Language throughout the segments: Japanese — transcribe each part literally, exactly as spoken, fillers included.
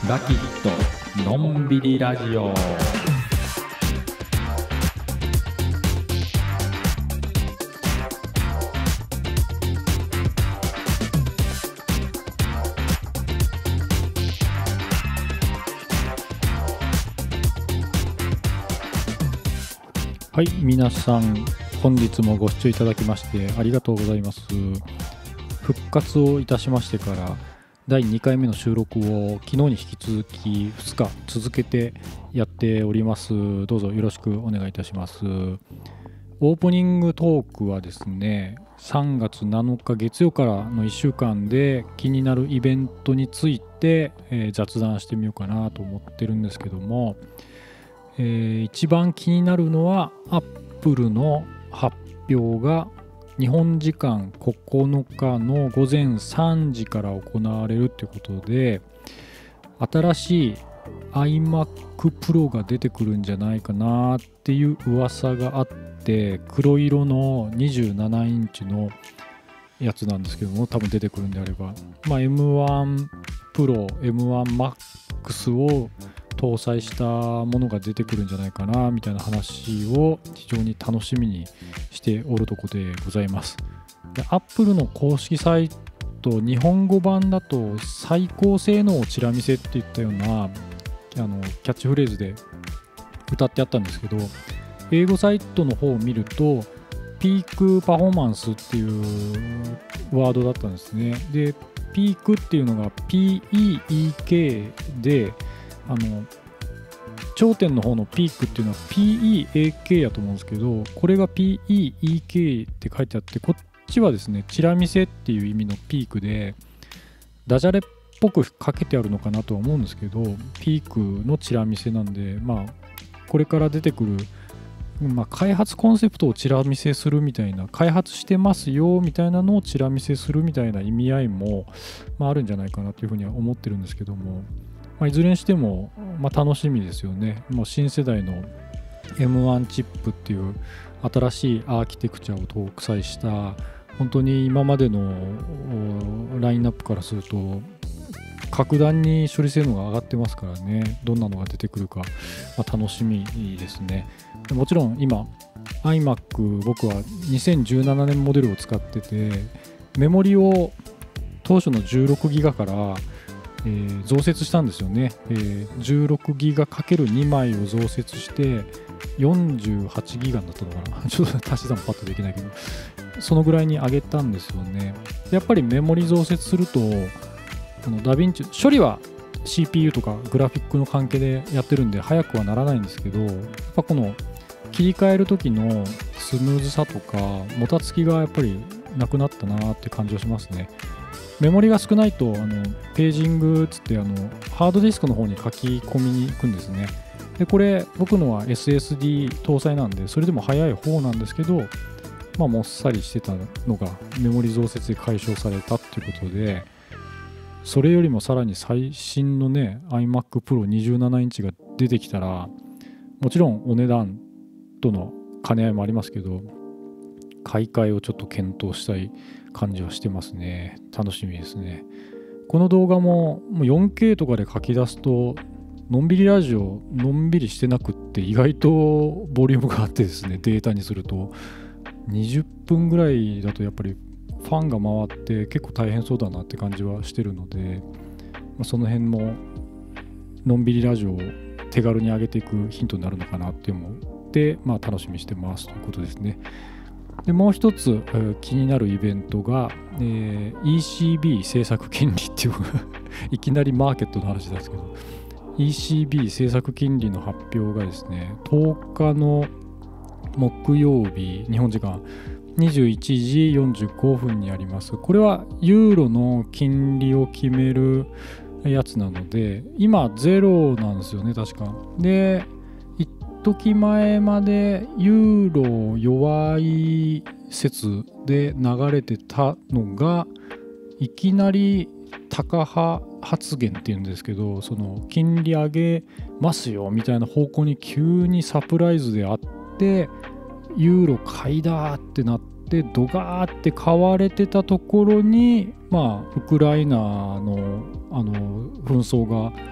ラキッドのんびりラジオ。はい、皆さん本日もご視聴いただきましてありがとうございます。復活をいたしましてからだいにかいめの収録を昨日に引き続きふつか続けてやっております。どうぞよろしくお願いいたします。オープニングトークはですね、さんがつなのか月曜からのいっしゅうかんで気になるイベントについて、えー、雑談してみようかなと思ってるんですけども、えー、一番気になるのはアップルの発表が日本時間ここのかのごぜんさんじから行われるということで、新しい iMac Pro が出てくるんじゃないかなっていう噂があって、黒色のにじゅうななインチのやつなんですけども、多分出てくるんであれば、まあ、エムワン Pro、エムワン Max を搭載したものが出てくるんじゃないかなみたいな話を非常に楽しみにしておるところでございます。で、Apple の公式サイト日本語版だと最高性能をチラ見せっていったようなあのキャッチフレーズで歌ってあったんですけど、英語サイトの方を見るとピークパフォーマンスっていうワードだったんですね。で、ピークっていうのが ピーイーイーケー で、あの頂点の方のピークっていうのは ピーイーエーケー やと思うんですけど、これが ピーイーイーケー って書いてあって、こっちはですねチラ見せっていう意味のピークでダジャレっぽくかけてあるのかなとは思うんですけど、ピークのチラ見せなんで、まあこれから出てくる、まあ、開発コンセプトをチラ見せするみたいな、開発してますよみたいなのをチラ見せするみたいな意味合いも、まあ、あるんじゃないかなというふうには思ってるんですけども、まあ、いずれにしても、まあ、楽しみですよね。もう新世代の エムワン チップっていう新しいアーキテクチャを搭載した本当に今までのラインナップからすると格段に処理性能が上がってますからね、どんなのが出てくるか、まあ、楽しみですね。もちろん今 iMac 僕はにせんじゅうななねんモデルを使ってて、メモリを当初のじゅうろくギガからえー、増設したんですよね。えー、じゅうろくギガかけるにまいを増設してよんじゅうはちギガだったのかなちょっと足し算パッとできないけど、そのぐらいに上げたんですよね。やっぱりメモリ増設するとこのダヴィンチ処理は シーピーユー とかグラフィックの関係でやってるんで早くはならないんですけど、やっぱこの切り替える時のスムーズさとかもたつきがやっぱりなくなったなって感じはしますね。メモリが少ないとあのページングつってあのハードディスクの方に書き込みに行くんですね。でこれ僕のは エスエスディー 搭載なんでそれでも早い方なんですけど、まあもっさりしてたのがメモリ増設で解消されたっていうことで、それよりもさらに最新のね iMac Pro にじゅうななインチが出てきたら、もちろんお値段との兼ね合いもありますけど、買い替えをちょっと検討したい感じはしてますね。楽しみですね。この動画も よんケー とかで書き出すとのんびりラジオのんびりしてなくって意外とボリュームがあってですね、データにするとにじゅっぷんぐらいだとやっぱりファンが回って結構大変そうだなって感じはしてるので、まあ、その辺ものんびりラジオを手軽に上げていくヒントになるのかなって思って、まあ、楽しみにしてますということですね。でもう一つ、えー、気になるイベントが、えー、イーシービー 政策金利っていういきなりマーケットの話ですけど、 イーシービー 政策金利の発表がですねとおかの木曜日日本時間にじゅういちじよんじゅうごふんにあります。これはユーロの金利を決めるやつなので、今ゼロなんですよね確かで、時前までユーロ弱い説で流れてたのがいきなりタカ派発言っていうんですけど、その金利上げますよみたいな方向に急にサプライズであって、ユーロ買いだってなってドガーって買われてたところに、まあウクライナのあの紛争が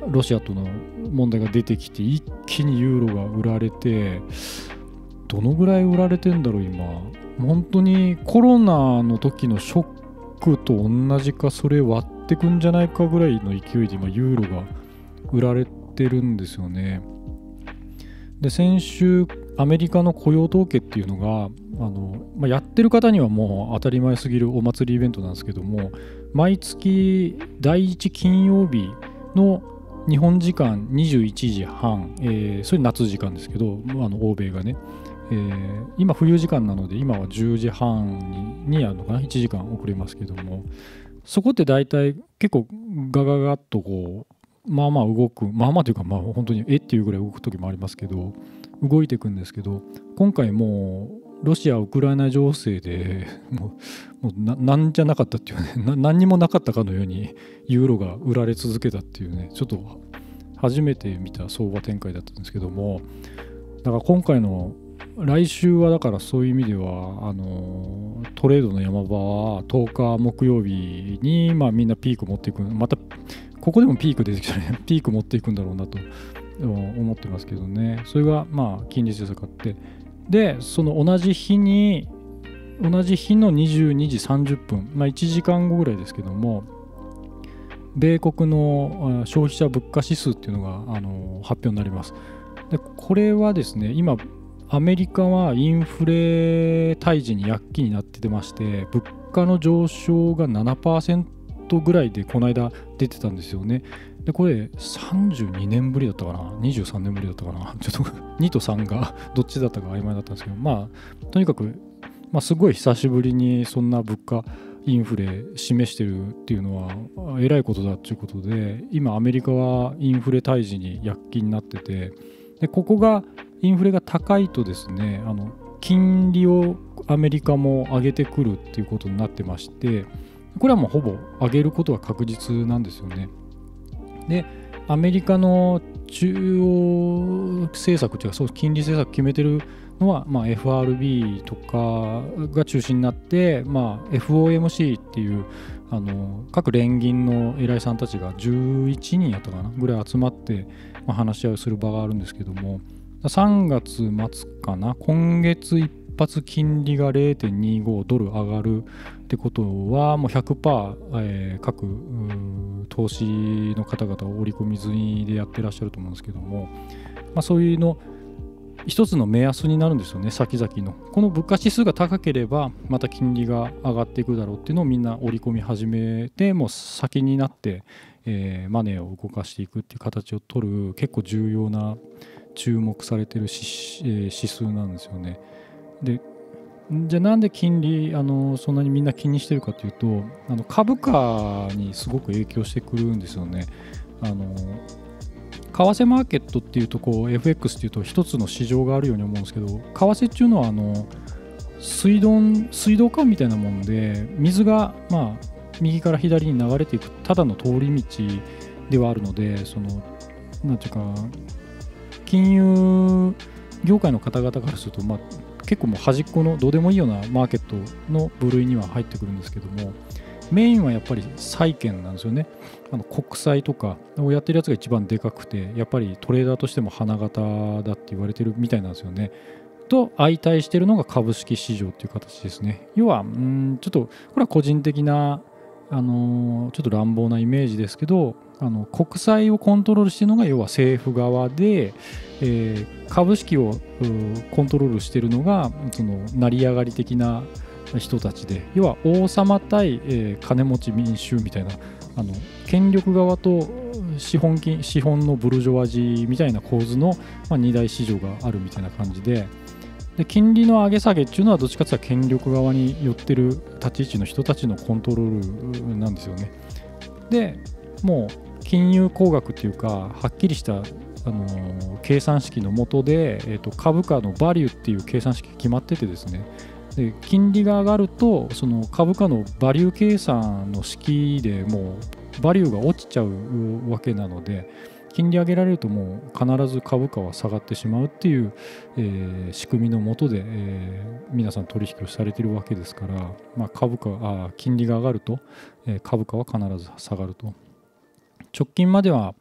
ロシアとの問題が出てきて一気にユーロが売られて、どのぐらい売られてんだろう今。本当にコロナの時のショックと同じかそれ割ってくんじゃないかぐらいの勢いで今ユーロが売られてるんですよね。で先週アメリカの雇用統計っていうのがあの、まあ、やってる方にはもう当たり前すぎるお祭りイベントなんですけども、毎月だいいち金曜日の日本時間にじゅういちじはん、えー、それ夏時間ですけど、あの欧米がね、えー、今冬時間なので今はじゅうじはん に, にあるのかな、いちじかん遅れますけども、そこって大体結構ガガガッとこうまあまあ動く、まあまあというかまあ本当にえっていうぐらい動く時もありますけど、動いていくんですけど、今回もうロシア・ウクライナ情勢でもう、もうななんじゃなかったっていうね、な何にもなかったかのようにユーロが売られ続けたっていうね、ちょっと初めて見た相場展開だったんですけども、だから今回の来週はだからそういう意味ではあのトレードの山場はとおか木曜日にまあみんなピーク持っていく、またここでもピーク出てきたね、ピーク持っていくんだろうなと思ってますけどね。それがまあ金利政策あって、でその同じ日に同じ日のにじゅうにじさんじゅっぷん、まあいちじかんごぐらいですけども、米国の消費者物価指数っていうのがあの発表になります。でこれはですね、今アメリカはインフレ退治に躍起になってまして、物価の上昇が ななパーセント ぐらいでこの間出てたんですよね。でこれさんじゅうにねんぶりだったかな、にじゅうさんねんぶりだったかな、ちょっとにとさんがどっちだったか曖昧だったんですけど、まあとにかく、まあ、すごい久しぶりにそんな物価インフレ示してるっていうのはえらいことだっていうことで、今アメリカはインフレ退治に躍起になってて、でここがインフレが高いとですね、あの金利をアメリカも上げてくるっていうことになってまして、これはもうほぼ上げることは確実なんですよね。でアメリカの中央政策というか、そう金利政策決めてるのは、まあ、エフアールビー とかが中心になって、まあ、エフオーエムシー っていうあの各連銀の偉いさんたちがじゅういちにんやったかなぐらい集まって、まあ、話し合いをする場があるんですけども、さんがつ末かな、今月一発金利が れいてんにご ドル上がるってことはもう ひゃくパーセント、えー、各投資の方々を織り込み済みでやってらっしゃると思うんですけども、まあ、そういうの一つの目安になるんですよね。先々のこの物価指数が高ければまた金利が上がっていくだろうっていうのをみんな織り込み始めて、もう先になって、えー、マネーを動かしていくっていう形を取る結構重要な注目されている 指, 指数なんですよね。でじゃあなんで金利あのそんなにみんな気にしてるかというと、あの株価にすごく影響してくるんですよね。あの為替マーケットっていうとこう エフエックス っていうと一つの市場があるように思うんですけど、為替っていうのはあの水道水道管みたいなもんで、水がまあ右から左に流れていくただの通り道ではあるので、そのなんていうか金融業界の方々からすると、まあ、結構もう端っこのどうでもいいようなマーケットの部類には入ってくるんですけども、メインはやっぱり債券なんですよね。あの国債とかをやってるやつが一番でかくて、やっぱりトレーダーとしても花形だって言われてるみたいなんですよね。と相対してるのが株式市場っていう形ですね。要はんちょっとこれは個人的なあのちょっと乱暴なイメージですけど、あの国債をコントロールしているのが要は政府側で、えー、株式をコントロールしているのがその成り上がり的な人たちで、要は王様対、えー、金持ち民衆みたいな、あの権力側と資本金資本のブルジョワジーみたいな構図の、まあ、二大市場があるみたいな感じで、で金利の上げ下げっていうのはどっちかというと権力側に寄ってる立ち位置の人たちのコントロールなんですよね。でもう金融工学っていうかはっきりしたあのー、計算式の下で、えーと、株価のバリューっていう計算式が決まっててですね、で金利が上がるとその株価のバリュー計算の式でもうバリューが落ちちゃうわけなので、金利上げられるともう必ず株価は下がってしまうっていう、えー、仕組みの下で、えー、皆さん取引をされているわけですから、まあ、株価あ金利が上がると、えー、株価は必ず下がると。直近までは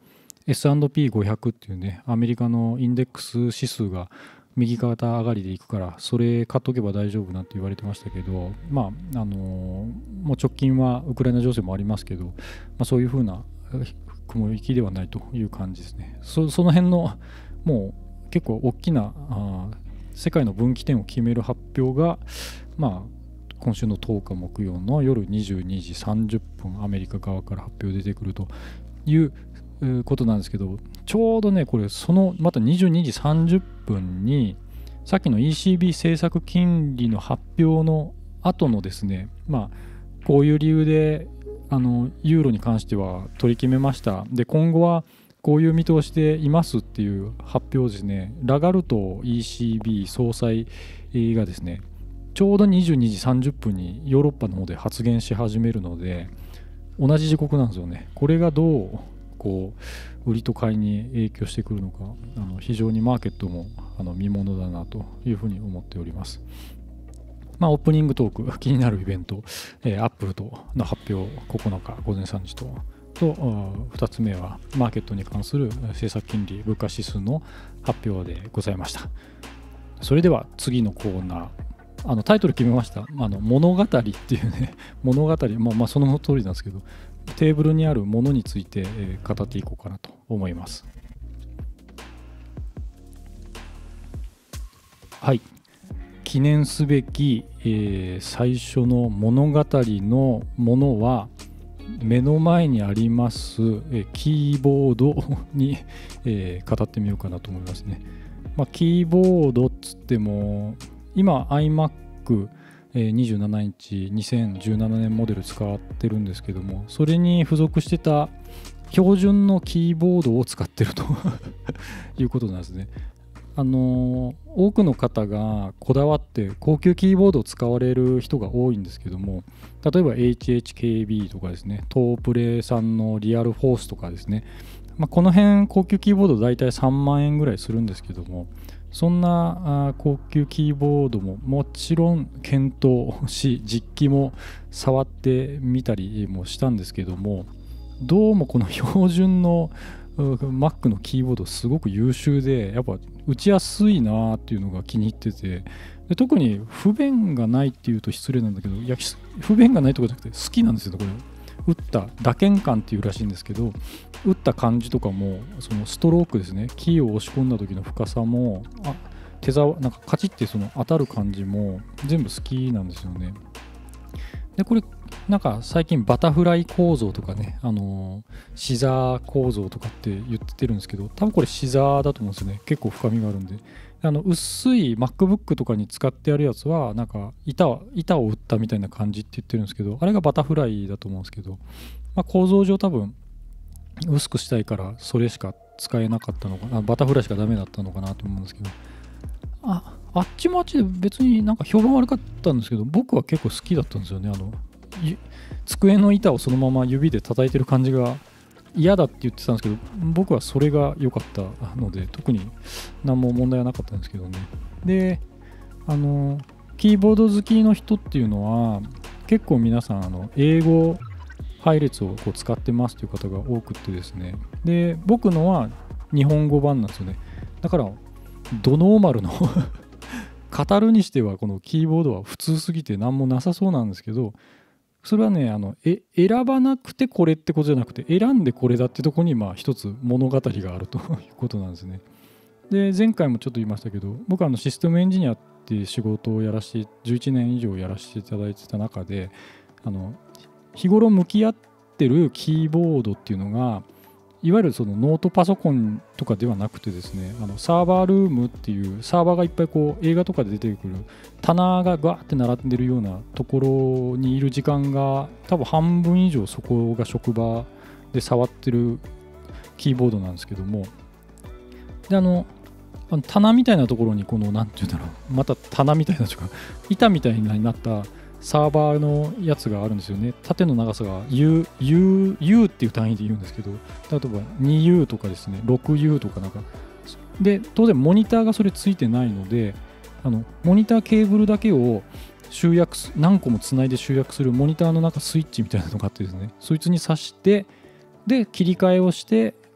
エスアンドピーごひゃく っていうね、アメリカのインデックス指数が右肩上がりでいくから、それ買っとけば大丈夫なんて言われてましたけど、まあ、あのーもう直近はウクライナ情勢もありますけど、まあ、そういうふうな雲行きではないという感じですね。そ, その辺のもう結構大きなあ世界の分岐点を決める発表が、まあ、今週のとおか木曜の夜にじゅうにじさんじゅっぷんアメリカ側から発表出てくるということなんですけど、ちょうどねこれそのまたにじゅうにじさんじゅっぷんにさっきの イーシービー 政策金利の発表の後のですね、まあこういう理由であのユーロに関しては取り決めました。で今後はこういう見通しでいますっていう発表ですね。ラガルト イーシービー 総裁がですね、ちょうどにじゅうにじさんじゅっぷんにヨーロッパの方で発言し始めるので、同じ時刻なんですよね。これがどうこう売りと買いに影響してくるのか、あの非常にマーケットもあの見ものだなというふうに思っております。まあ、オープニングトーク、気になるイベント、えー、アップルとの発表ここのか午前さんじと、とふたつめはマーケットに関する政策金利、物価指数の発表でございました。それでは次のコーナー、あのタイトル決めました。あの物語っていうね、物語、まあ、まあその通りなんですけど、テーブルにあるものについて、えー、語っていこうかなと思います。はい。記念すべき、えー、最初の物語のものは目の前にあります、えー、キーボードに、えー、語ってみようかなと思いますね。まあ、キーボードっつっても今 iMac、えー、にじゅうななインチにせんじゅうななねんモデル使ってるんですけども、それに付属してた標準のキーボードを使ってるということなんですね。あのー、多くの方がこだわって高級キーボードを使われる人が多いんですけども、例えば エイチエイチケービー とかですね、トープレイさんのリアルフォースとかですね、まあ、この辺高級キーボードだいたいさんまんえんぐらいするんですけども、そんなあ高級キーボードももちろん検討し、実機も触ってみたりもしたんですけども、どうもこの標準のMac のキーボードすごく優秀で、やっぱ打ちやすいなっていうのが気に入ってて、で特に不便がないっていうと失礼なんだけど、いや不便がないとかじゃなくて好きなんですよ。これ打った打鍵感っていうらしいんですけど、打った感じとかもそのストロークですね、キーを押し込んだ時の深さも、あ手触なんかカチッてその当たる感じも全部好きなんですよね。でこれなんか最近バタフライ構造とかね、あのー、シザー構造とかって言ってるんですけど、多分これシザーだと思うんですよね。結構深みがあるんで、あの薄い MacBook とかに使ってあるやつはなんか板を板を打ったみたいな感じって言ってるんですけど、あれがバタフライだと思うんですけど、まあ、構造上多分薄くしたいからそれしか使えなかったのかな、バタフライしかダメだったのかなと思うんですけど、ああっちもあっちで別になんか評判悪かったんですけど、僕は結構好きだったんですよね。あの机の板をそのまま指で叩いてる感じが嫌だって言ってたんですけど、僕はそれが良かったので特に何も問題はなかったんですけどね。であのキーボード好きの人っていうのは結構皆さんあの英語配列をこう使ってますという方が多くてですね、で僕のは日本語版なんですよね。だからドノーマルの語るにしてはこのキーボードは普通すぎて何もなさそうなんですけど、それはね、あのえ選ばなくてこれってことじゃなくて、選んでこれだってとこにまあ一つ物語があるということなんですね。で前回もちょっと言いましたけど、僕はあのシステムエンジニアっていう仕事をやらしてじゅういちねん以上やらせていただいてた中で、あの日頃向き合ってるキーボードっていうのがいわゆるそのノートパソコンとかではなくてですね、あのサーバールームっていうサーバーがいっぱいこう映画とかで出てくる棚がガーって並んでるようなところにいる時間が多分半分以上そこが職場で触ってるキーボードなんですけども、であのあの棚みたいなところにこのなんていうんだろう、また棚みたいなとか板みたいになったサーバーのやつがあるんですよね。縦の長さが U, U, U っていう単位で言うんですけど、例えば にユー とかですね、ろくユー とかなんかで、当然モニターがそれついてないので、あのモニターケーブルだけを集約す何個もつないで集約するモニターの中スイッチみたいなのがあってですね、そいつに挿してで切り替えをして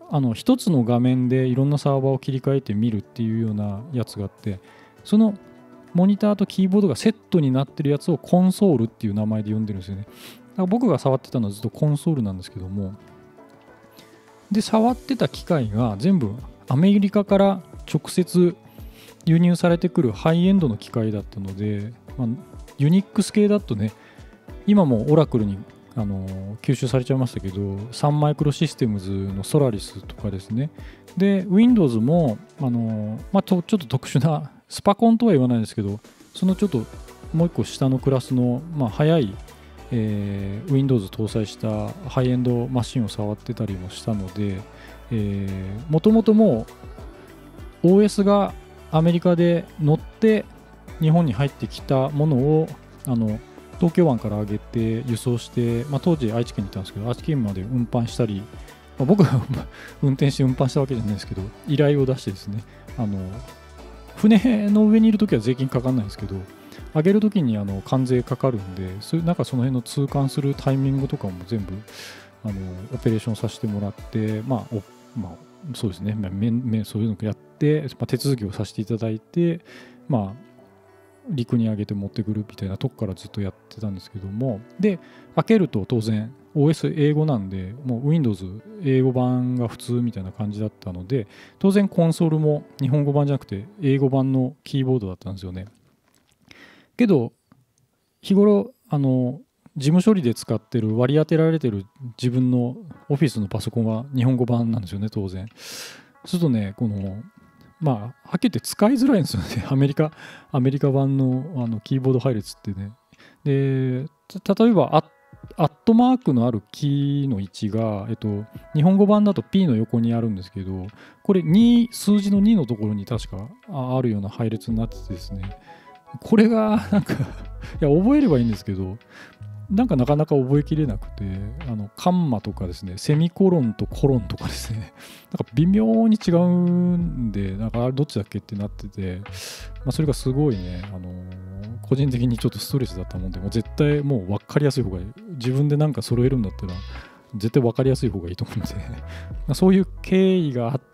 あの一つの画面でいろんなサーバーを切り替えて見るっていうようなやつがあって、そのモニターとキーボードがセットになってるやつをコンソールっていう名前で呼んでるんですよね。だから僕が触ってたのはずっとコンソールなんですけども、で触ってた機械が全部アメリカから直接輸入されてくるハイエンドの機械だったので、まあ、ユニックス系だとね、今もオラクルにあの吸収されちゃいましたけど、サンマイクロシステムズのソラリスとかですね。で Windows もあの、まあ、ちょっと特殊なスパコンとは言わないですけど、そのちょっともう一個下のクラスの、まあ、早い、えー、Windows 搭載したハイエンドマシンを触ってたりもしたので、もともともう オーエス がアメリカで乗って日本に入ってきたものをあの東京湾から上げて輸送して、まあ、当時愛知県にいたんですけど、愛知県まで運搬したり、まあ、僕が運転して運搬したわけじゃないですけど、依頼を出してですね、あの船の上にいるときは税金かかんないんですけど、上げるときにあの関税かかるんで、そういうなんかその辺の通関するタイミングとかも全部あのオペレーションさせてもらって、まあ、おまあ、そうですね、まあ、めめそういうのをやって、まあ、手続きをさせていただいて、まあ陸に上げて持ってくるみたいなとこからずっとやってたんですけども、で開けると当然 オーエス 英語なんで、もう Windows 英語版が普通みたいな感じだったので、当然コンソールも日本語版じゃなくて英語版のキーボードだったんですよね。けど日頃あの事務処理で使ってる割り当てられてる自分のオフィスのパソコンは日本語版なんですよね、当然。そうするとね、このまあ、はっきり言って使いづらいんですよね。アメリカ、アメリカ版の、あのキーボード配列ってね。で、例えばアッ、アットマークのあるキーの位置が、えっと、日本語版だと P の横にあるんですけど、これに、数字のにのところに確かあるような配列になっててですね、これがなんかいや、覚えればいいんですけど、なんかなかなか覚えきれなくて、あのカンマとかですね、セミコロンとコロンとかですね、なんか微妙に違うんで、なんかあれどっちだっけってなってて、まあ、それがすごいね、あのー、個人的にちょっとストレスだったもんで、もう絶対もう分かりやすい方がいい。自分でなんか揃えるんだったら、絶対分かりやすい方がいいと思うんで、まあそういう経緯があって、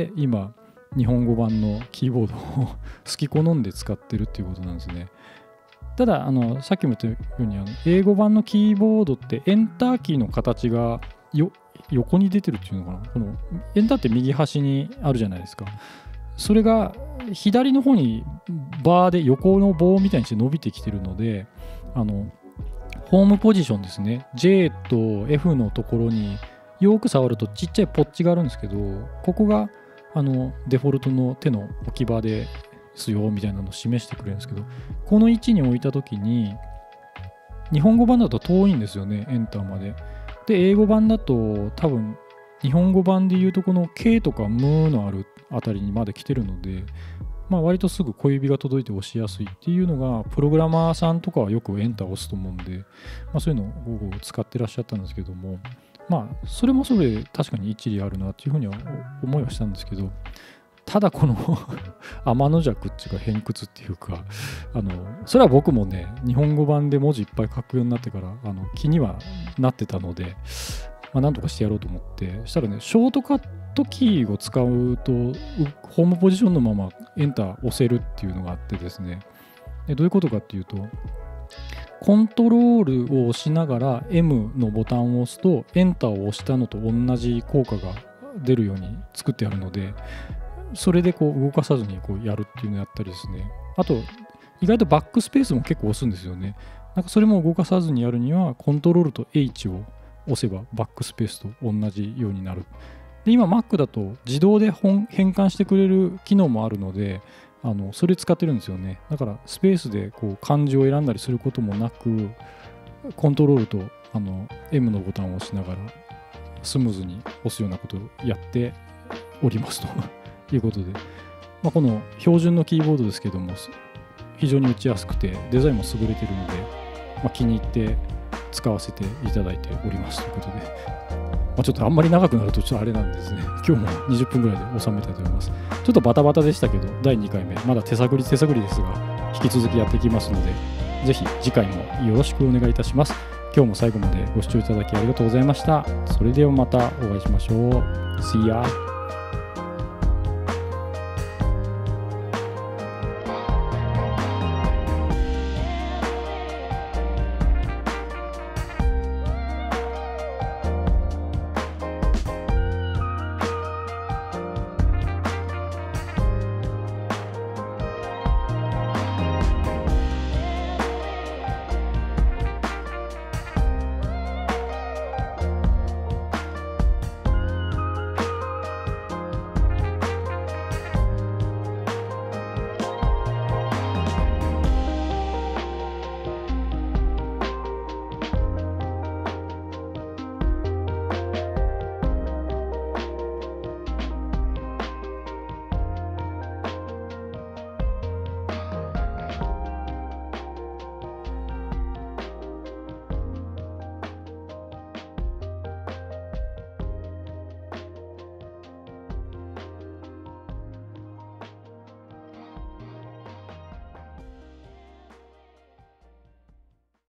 今、日本語版のキーボードを好き好んで使ってるっていうことなんですね。ただあのさっきも言ったようにあの英語版のキーボードってエンターキーの形がよ横に出てるっていうのかな、このエンターって右端にあるじゃないですか。それが左の方にバーで横の棒みたいにして伸びてきてるので、あのホームポジションですね、 J と F のところによく触るとちっちゃいポッチがあるんですけど、ここがあのデフォルトの手の置き場ですよみたいなのを示してくれるんですけど、この位置に置いた時に日本語版だと遠いんですよね、エンターまで。で英語版だと多分日本語版でいうとこの K とかムのあるあたりにまで来てるので、まあ割とすぐ小指が届いて押しやすいっていうのが、プログラマーさんとかはよくエンターを押すと思うんで、まあ、そういうのを使ってらっしゃったんですけども、まあそれもそれで確かに一理あるなっていうふうには思いはしたんですけど、ただこの天の弱っていうか偏屈っていうか、あのそれは僕もね日本語版で文字いっぱい書くようになってからあの気にはなってたので、まあ、なんとかしてやろうと思って、したらねショートカットキーを使うとホームポジションのままエンター押せるっていうのがあってですね、でどういうことかっていうと、コントロールを押しながら エム のボタンを押すとエンターを押したのと同じ効果が出るように作ってあるので、それでこう動かさずにこうやるっていうのをやったりですね。あと意外とバックスペースも結構押すんですよね。なんかそれも動かさずにやるにはコントロールと H を押せばバックスペースと同じようになる。で今 Mac だと自動で変換してくれる機能もあるので、あのそれ使ってるんですよね。だからスペースでこう漢字を選んだりすることもなく、コントロールとあの エム のボタンを押しながらスムーズに押すようなことをやっておりますということで、まあ、この標準のキーボードですけども非常に打ちやすくてデザインも優れているので、まあ、気に入って使わせていただいておりますということで、まあ、ちょっとあんまり長くなるとちょっとあれなんですね。今日もにじゅっぷんぐらいで収めたいと思います。ちょっとバタバタでしたけどだいにかいめまだ手探り手探りですが引き続きやっていきますので、ぜひ次回もよろしくお願いいたします。 今日も最後までご視聴いただきありがとうございました。それではまたお会いしましょう。See ya!